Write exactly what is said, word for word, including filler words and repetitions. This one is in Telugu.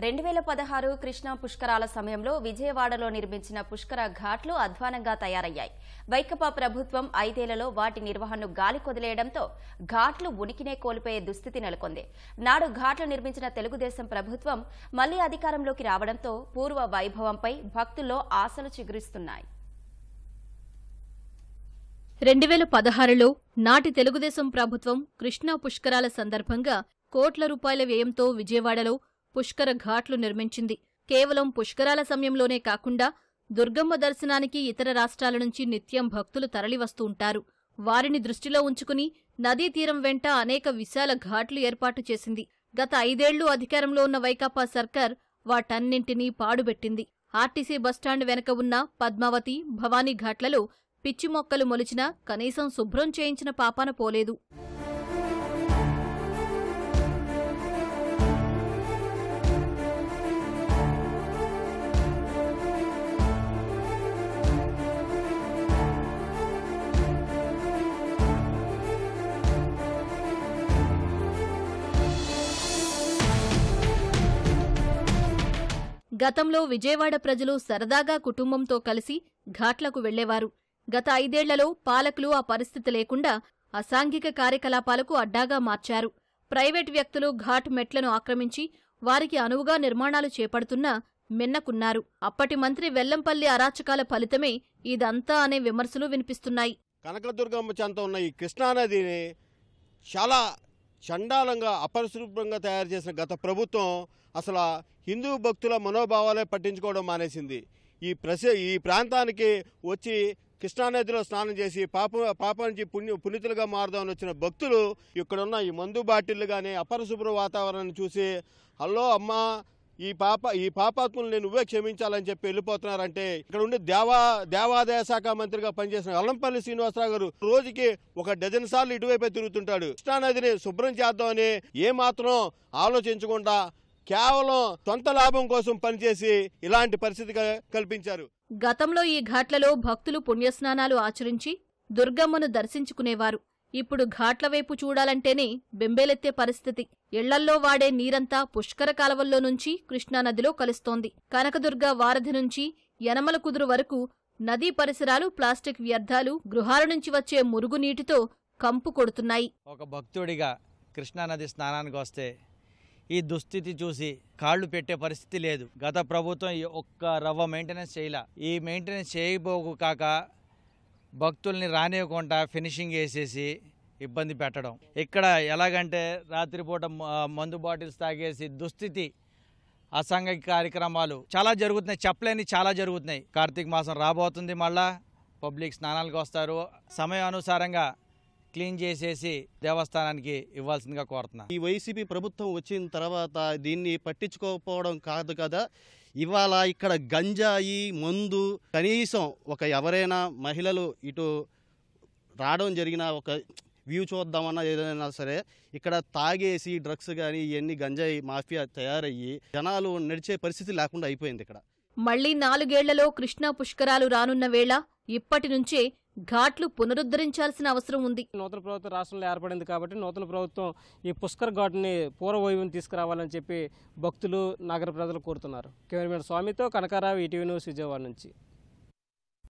రెండు వేల పదహారు కృష్ణా పుష్కరాల సమయంలో విజయవాడలో నిర్మించిన పుష్కర ఘాట్లు అధ్వానంగా తయారయ్యాయి. వైకపా ప్రభుత్వం ఐదేళ్లలో వాటి నిర్వహణను గాలికొదిలేయడంతో ఘాట్లు ఉనికినే కోల్పోయే దుస్థితి నెలకొంది. నాడు ఘాట్లు నిర్మించిన తెలుగుదేశం ప్రభుత్వం మళ్లీ అధికారంలోకి రావడంతో పూర్వ వైభవంపై భక్తుల్లో ఆశలు చిగురిస్తున్నాయి. రెండు వేల పదహారులో నాటి తెలుగుదేశం ప్రభుత్వం కృష్ణా పుష్కరాల సందర్భంగా కోట్ల రూపాయల వ్యయంతో విజయవాడలో పుష్కర ఘాట్లు నిర్మించింది. కేవలం పుష్కరాల సమయంలోనే కాకుండా దుర్గమ్మ దర్శనానికి ఇతర రాష్ట్రాల నుంచి నిత్యం భక్తులు తరలివస్తూ ఉంటారు. వారిని దృష్టిలో ఉంచుకుని నదీ తీరం వెంట అనేక విశాల ఘాట్లు ఏర్పాటు చేసింది. గత ఐదేళ్లు అధికారంలో ఉన్న వైకాపా సర్కార్ వాటన్నింటినీ పాడుబెట్టింది. ఆర్టీసీ బస్టాండ్ వెనక ఉన్న పద్మావతి, భవానీ ఘాట్లలో పిచ్చి మొక్కలు మొలిచినా కనీసం శుభ్రం చేయించిన పాపాన పోలేదు. గతంలో విజయవాడ ప్రజలు సరదాగా కుటుంబంతో కలిసి ఘాట్లకు వెళ్లేవారు. గత ఐదేళ్లలో పాలకులు ఆ పరిస్థితి లేకుండా అసాంఘిక కార్యకలాపాలకు అడ్డాగా మార్చారు. ప్రైవేట్ వ్యక్తులు ఘాట్ మెట్లను ఆక్రమించి వారికి అనువుగా నిర్మాణాలు చేపడుతున్నా మిన్నకున్నారు. అప్పటి మంత్రి వెల్లంపల్లి అరాచకాల ఫలితమే ఇదంతా అనే విమర్శలు వినిపిస్తున్నాయి. కనకదుర్గమ్మ చెంత ఉన్న ఈ కృష్ణానదిని చాలా చండాలంగా అపరిశుభ్రంగా తయారు చేసిన గత ప్రభుత్వం అసలు హిందూ భక్తుల మనోభావాలే పట్టించుకోవడం మానేసింది. ఈ ప్రస ఈ ప్రాంతానికి వచ్చి కృష్ణానదిలో స్నానం చేసి పాప పాప నుంచి పుణ్య పుణితులుగా మారుదామని వచ్చిన భక్తులు ఇక్కడున్న ఈ మందు బాటిళ్లు కానీ అపరిశుభ్ర వాతావరణాన్ని చూసి హలో అమ్మా ఈ పాప ఈ పాపాత్ములు నేను నువ్వే క్షమించాలని చెప్పి వెళ్ళిపోతున్నారంటే ఇక్కడ ఉండి దేవా దేవాదాయ శాఖ మంత్రిగా పనిచేసిన వెల్లంపల్లి శ్రీనివాసరావు గారు రోజుకి ఒక డజన్ సార్లు ఇటువైపే తిరుగుతుంటాడు. కృష్ణానదిని శుభ్రం చేద్దామని ఏమాత్రం ఆలోచించకుండా కేవలం సొంత లాభం కోసం పనిచేసి ఇలాంటి పరిస్థితి కల్పించారు. గతంలో ఈ ఘాట్లలో భక్తులు పుణ్యస్నానాలు ఆచరించి దుర్గమ్మను దర్శించుకునేవారు. ఇప్పుడు ఘాట్ల వైపు చూడాలంటేనే బెంబేలెత్తే పరిస్థితి. ఇళ్లల్లో వాడే నీరంతా పుష్కర కాలవల్లో నుంచి కృష్ణానదిలో కలుస్తోంది. కనకదుర్గ వారధి నుంచి యనమల కుదురు వరకు నదీ పరిసరాలు ప్లాస్టిక్ వ్యర్థాలు, గృహాల నుంచి వచ్చే మురుగునీటితో కంపు కొడుతున్నాయి. ఒక భక్తుడిగా కృష్ణానది స్నానానికి వస్తే ఈ దుస్థితి చూసి కాళ్లు పెట్టే పరిస్థితి లేదు. గత ప్రభుత్వం ఒక్క రవ్వ మెయింటెనెన్స్ చేయలే. ఈ మెయింటెనెన్స్ చేయబోకు కాక భక్తుల్ని రానివ్వకుండా ఫినిషింగ్ వేసేసి ఇబ్బంది పెట్టడం. ఇక్కడ ఎలాగంటే రాత్రిపూట మందు బాటిల్స్ తాగేసి దుస్థితి, అసాంఘిక కార్యక్రమాలు చాలా జరుగుతున్నాయి. చెప్పలేని చాలా జరుగుతున్నాయి. కార్తీక మాసం రాబోతుంది, మళ్ళా పబ్లిక్ స్నానాలకు వస్తారు. సమయానుసారంగా క్లీన్ చేసేసి దేవస్థానానికి ఇవ్వాల్సిందిగా కోరుతున్నా. ఈ వైసీపీ ప్రభుత్వం వచ్చిన తర్వాత దీన్ని పట్టించుకోకపోవడం కాదు కదా, ఇవాళ ఇక్కడ గంజాయి మందు కనీసం ఒక ఎవరైనా మహిళలు ఇటు రావడం జరిగిన ఒక వ్యూ చూద్దామన్నా ఏదైనా సరే ఇక్కడ తాగేసి డ్రగ్స్ కానీ ఇవన్నీ గంజాయి మాఫియా తయారయ్యి జనాలు నడిచే పరిస్థితి లేకుండా అయిపోయింది. ఇక్కడ మళ్లీ నాలుగేళ్లలో కృష్ణా పుష్కరాలు రానున్న వేళ ఇప్పటి నుంచే ఘాట్లు పునరుద్ధరించాల్సిన అవసరం ఉంది. నూతన ప్రభుత్వం రాష్ట్రంలో ఏర్పడింది కాబట్టి నూతన ప్రభుత్వం ఈ పుష్కర్ ఘాట్ని పూర్వవైభవం తీసుకురావాలని చెప్పి భక్తులు, నగర ప్రజలు కోరుతున్నారు. కెమెరామెన్ స్వామితో కనకారావు, ఈటీవీ న్యూస్, విజయవాడ నుంచి.